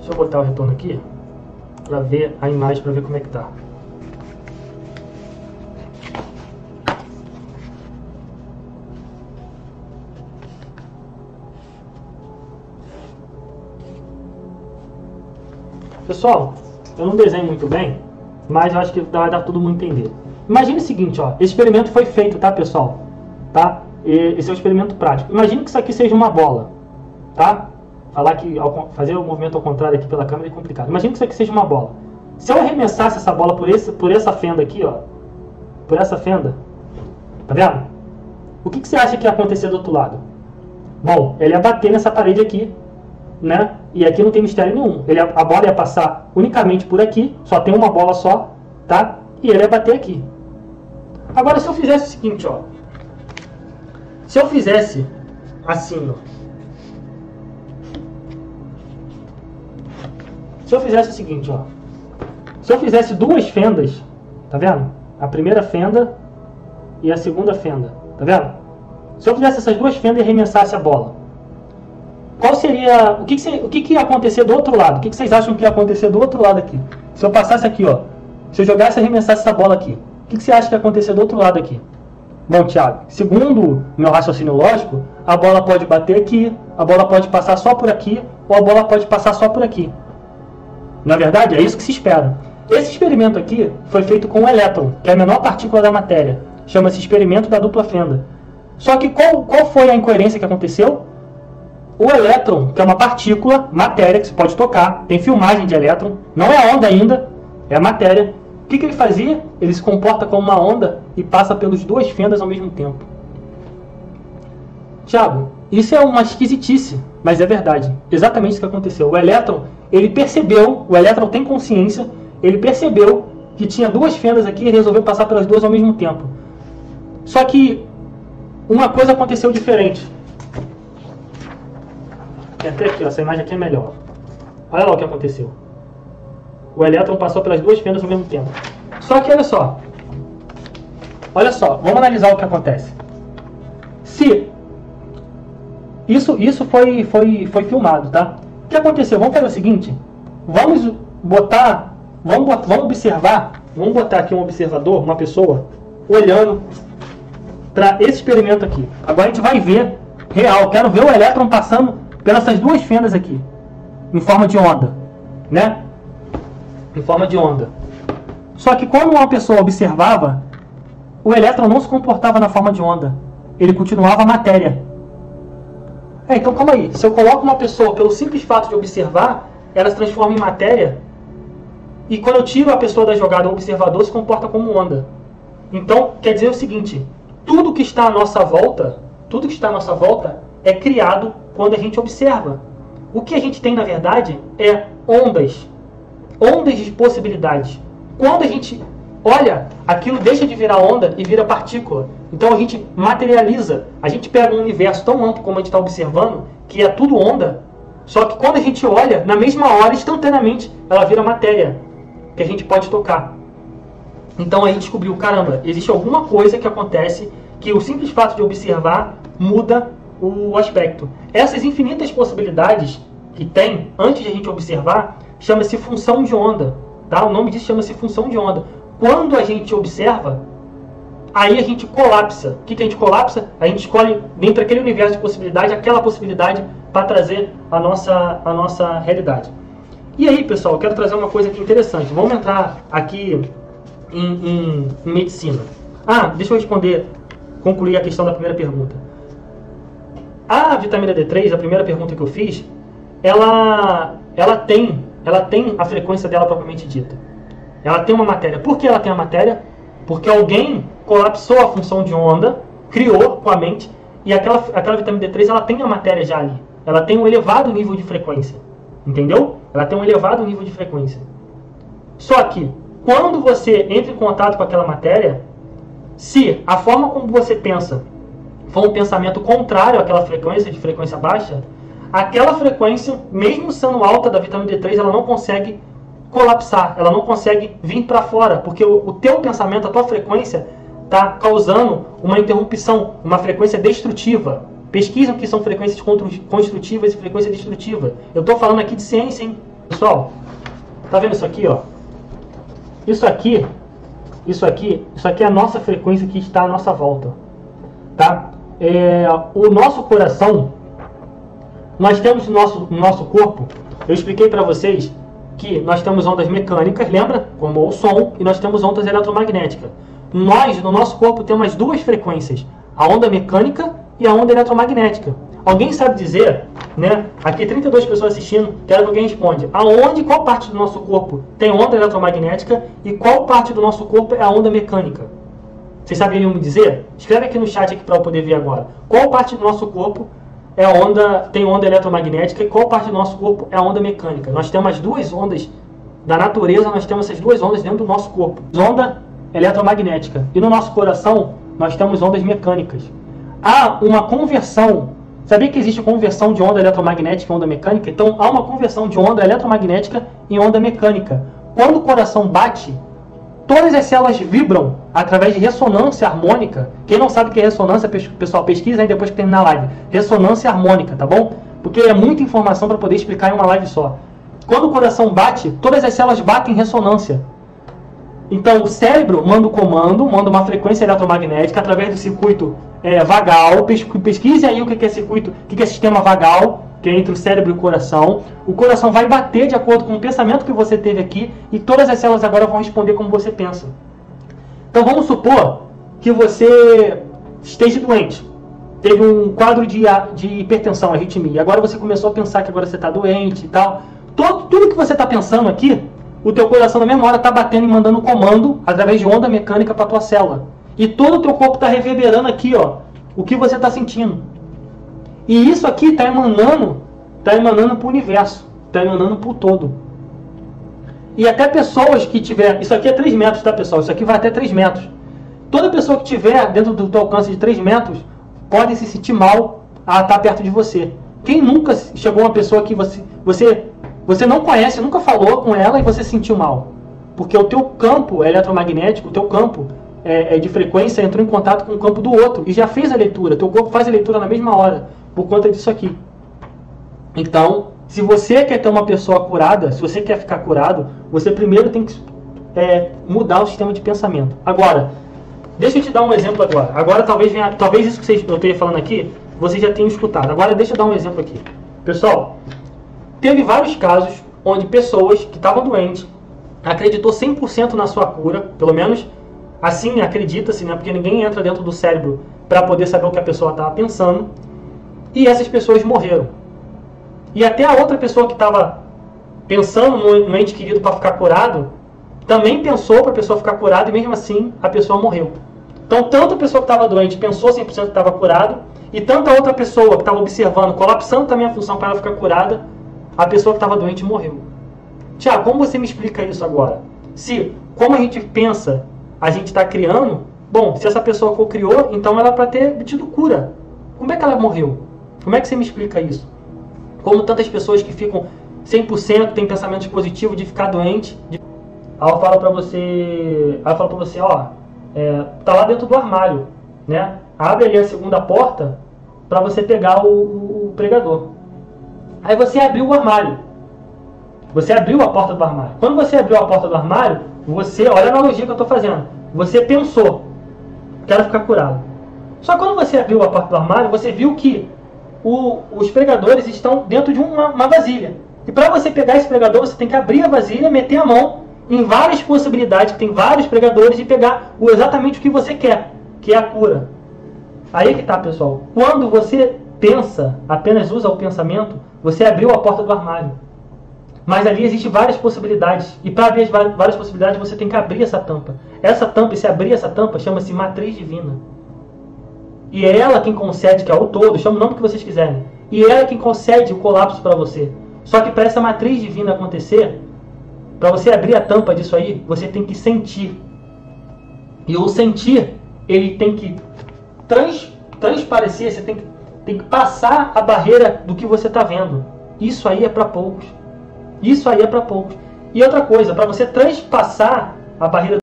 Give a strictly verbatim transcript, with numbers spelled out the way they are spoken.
Deixa eu botar o retorno aqui para ver a imagem, para ver como é que tá. Pessoal, eu não desenho muito bem, mas eu acho que vai dar todo mundo entender. Imagine o seguinte, ó, esse experimento foi feito, tá, pessoal? Tá? Esse é um experimento prático. Imagine que isso aqui seja uma bola, tá? Falar que fazer o movimento ao contrário aqui pela câmera é complicado. Imagine que isso aqui seja uma bola. Se eu arremessasse essa bola por, esse, por essa fenda aqui, ó, por essa fenda, tá vendo? O que, que você acha que ia acontecer do outro lado? Bom, ele ia bater nessa parede aqui, né? E aqui não tem mistério nenhum. Ele, a bola ia passar unicamente por aqui, só tem uma bola só, tá? E ele ia bater aqui. Agora, se eu fizesse o seguinte, ó. Se eu fizesse assim, ó. Se eu fizesse o seguinte, ó. Se eu fizesse duas fendas, tá vendo? A primeira fenda e a segunda fenda, tá vendo? Se eu fizesse essas duas fendas e arremessasse a bola, qual seria, o que, que, o que, que ia acontecer do outro lado? O que, que vocês acham que ia acontecer do outro lado aqui? Se eu passasse aqui, ó, se eu jogasse e arremessasse essa bola aqui, o que, que você acha que ia acontecer do outro lado aqui? Bom, Thiago, segundo meu raciocínio lógico, a bola pode bater aqui, a bola pode passar só por aqui, ou a bola pode passar só por aqui. Na verdade, é isso que se espera. Esse experimento aqui foi feito com o elétron, que é a menor partícula da matéria. Chama-se experimento da dupla fenda. Só que qual, qual foi a incoerência que aconteceu? O elétron, que é uma partícula, matéria, que se pode tocar, tem filmagem de elétron, não é onda ainda, é matéria. O que, que ele fazia? Ele se comporta como uma onda e passa pelas duas fendas ao mesmo tempo. Tiago, isso é uma esquisitice, mas é verdade. Exatamente isso que aconteceu. O elétron, ele percebeu, o elétron tem consciência, ele percebeu que tinha duas fendas aqui e resolveu passar pelas duas ao mesmo tempo. Só que uma coisa aconteceu diferente. Até aqui, ó, essa imagem aqui é melhor. Olha lá o que aconteceu. O elétron passou pelas duas fendas ao mesmo tempo. Só que olha só. Olha só, vamos analisar o que acontece. Se isso, isso foi, foi, foi filmado, tá? O que aconteceu? Vamos fazer o seguinte. Vamos botar, vamos, botar, vamos observar, vamos botar aqui um observador, uma pessoa, olhando para esse experimento aqui. Agora a gente vai ver real. Quero ver o elétron passando pelas duas fendas aqui, em forma de onda, né? Em forma de onda. Só que quando uma pessoa observava, o elétron não se comportava na forma de onda. Ele continuava matéria. É, então calma aí. Se eu coloco uma pessoa, pelo simples fato de observar, ela se transforma em matéria. E quando eu tiro a pessoa da jogada, o observador se comporta como onda. Então, quer dizer o seguinte. Tudo que está à nossa volta, tudo que está à nossa volta é criado quando a gente observa. O que a gente tem, na verdade, é ondas. Ondas de possibilidades. Quando a gente olha, aquilo deixa de virar onda e vira partícula. Então a gente materializa. A gente pega um universo tão amplo como a gente está observando, que é tudo onda. Só que quando a gente olha, na mesma hora, instantaneamente, ela vira matéria, que a gente pode tocar. Então a gente descobriu, caramba, existe alguma coisa que acontece que o simples fato de observar muda o aspecto. Essas infinitas possibilidades que tem, antes de a gente observar, chama-se função de onda. Tá? O nome disso chama-se função de onda. Quando a gente observa, aí a gente colapsa. O que, que a gente colapsa? A gente escolhe, dentro daquele universo de possibilidade, aquela possibilidade para trazer a nossa, a nossa realidade. E aí, pessoal, eu quero trazer uma coisa aqui interessante. Vamos entrar aqui em, em, em medicina. Ah, deixa eu responder, concluir a questão da primeira pergunta. A vitamina D três, a primeira pergunta que eu fiz, ela, ela, tem, ela tem a frequência dela propriamente dita. Ela tem uma matéria. Por que ela tem a matéria? Porque alguém colapsou a função de onda, criou com a mente, e aquela, aquela vitamina D três ela tem a matéria já ali. Ela tem um elevado nível de frequência. Entendeu? Ela tem um elevado nível de frequência. Só que, quando você entra em contato com aquela matéria, se a forma como você pensa for um pensamento contrário àquela frequência, de frequência baixa, aquela frequência, mesmo sendo alta da vitamina D três, ela não consegue colapsar, ela não consegue vir para fora, porque o, o teu pensamento, a tua frequência, está causando uma interrupção, uma frequência destrutiva. Pesquisam que são frequências construtivas e frequência destrutiva. Eu estou falando aqui de ciência, hein? Pessoal, tá vendo isso aqui, ó? Isso aqui, isso aqui, isso aqui é a nossa frequência que está à nossa volta, tá? É, o nosso coração, nós temos no nosso, no nosso corpo, eu expliquei para vocês que nós temos ondas mecânicas, lembra? Como o som, e nós temos ondas eletromagnéticas. Nós, no nosso corpo, temos duas frequências, a onda mecânica e a onda eletromagnética. Alguém sabe dizer, né? Aqui trinta e duas pessoas assistindo, quero que alguém responda. Aonde, qual parte do nosso corpo tem onda eletromagnética e qual parte do nosso corpo é a onda mecânica? Vocês saberiam me dizer? Escreve aqui no chat aqui para eu poder ver agora. Qual parte do nosso corpo é a onda, tem onda eletromagnética e qual parte do nosso corpo é a onda mecânica? Nós temos as duas ondas da natureza, nós temos essas duas ondas dentro do nosso corpo. Onda eletromagnética. E no nosso coração, nós temos ondas mecânicas. Há uma conversão. Sabia que existe conversão de onda eletromagnética em onda mecânica? Então, há uma conversão de onda eletromagnética em onda mecânica. Quando o coração bate, todas as células vibram através de ressonância harmônica. Quem não sabe o que é ressonância, pessoal, pesquisa aí depois que terminar a live. Ressonância harmônica, tá bom? Porque é muita informação para poder explicar em uma live só. Quando o coração bate, todas as células batem em ressonância. Então, o cérebro manda o comando, manda uma frequência eletromagnética através do circuito é, vagal. Pesquise aí o que é circuito, o que é sistema vagal, que é entre o cérebro e o coração. O coração vai bater de acordo com o pensamento que você teve aqui e todas as células agora vão responder como você pensa. Então, vamos supor que você esteja doente. Teve um quadro de, de hipertensão, arritmia. Agora você começou a pensar que agora você está doente e tal. Todo, tudo que você está pensando aqui, o teu coração na mesma hora está batendo e mandando comando através de onda mecânica para a tua célula. E todo o teu corpo está reverberando aqui, ó, o que você está sentindo. E isso aqui está emanando, está emanando para o universo, está emanando para o todo. E até pessoas que tiver, isso aqui é três metros, tá, pessoal? Isso aqui vai até três metros. Toda pessoa que tiver dentro do teu alcance de três metros pode se sentir mal a estar perto de você. Quem nunca chegou uma pessoa que você, você, você não conhece, nunca falou com ela e você se sentiu mal? Porque o teu campo eletromagnético, o teu campo é, é de frequência entrou em contato com o campo do outro e já fez a leitura. Teu corpo faz a leitura na mesma hora por conta disso aqui. Então, se você quer ter uma pessoa curada, se você quer ficar curado, você primeiro tem que é, mudar o sistema de pensamento. Agora, deixa eu te dar um exemplo agora. Agora talvez venha, talvez isso que vocês, eu esteja falando aqui, vocês já tenham escutado. Agora deixa eu dar um exemplo aqui. Pessoal, teve vários casos onde pessoas que estavam doentes acreditou cem por cento na sua cura, pelo menos assim acredita-se, né? Porque ninguém entra dentro do cérebro para poder saber o que a pessoa estava pensando. E essas pessoas morreram. E até a outra pessoa que estava pensando no, no ente querido para ficar curado, também pensou para a pessoa ficar curada e mesmo assim a pessoa morreu. Então, tanto a pessoa que estava doente pensou cem por cento que estava curado, e tanto a outra pessoa que estava observando, colapsando também a função para ela ficar curada, a pessoa que estava doente morreu. Tiago, como você me explica isso agora? Se, como a gente pensa, a gente está criando, bom, se essa pessoa co-criou, então ela é para ter tido cura. Como é que ela morreu? Como é que você me explica isso? Como tantas pessoas que ficam cem por cento, têm pensamentos positivos de ficar doente, de... Aí ela fala pra você, ela fala pra você, ó, é, tá lá dentro do armário, né? Abre ali a segunda porta pra você pegar o, o, o pregador. Aí você abriu o armário. Você abriu a porta do armário. Quando você abriu a porta do armário, você, olha a analogia que eu tô fazendo. Você pensou, quero ficar curado. Só que quando você abriu a porta do armário, você viu que o, os pregadores estão dentro de uma, uma vasilha. E para você pegar esse pregador, você tem que abrir a vasilha, meter a mão em várias possibilidades, tem vários pregadores, e pegar o, exatamente o que você quer, que é a cura. Aí que tá, pessoal. Quando você pensa, apenas usa o pensamento, você abriu a porta do armário. Mas ali existem várias possibilidades. E para abrir as várias possibilidades, você tem que abrir essa tampa. Essa tampa, e se abrir essa tampa, chama-se matriz divina. E é ela quem concede, que é o todo, chama o nome que vocês quiserem. E é ela quem concede o colapso para você. Só que para essa matriz divina acontecer, para você abrir a tampa disso aí, você tem que sentir. E o sentir, ele tem que trans, transparecer, você tem que, tem que passar a barreira do que você está vendo. Isso aí é para poucos. Isso aí é para poucos. E outra coisa, para você transpassar a barreira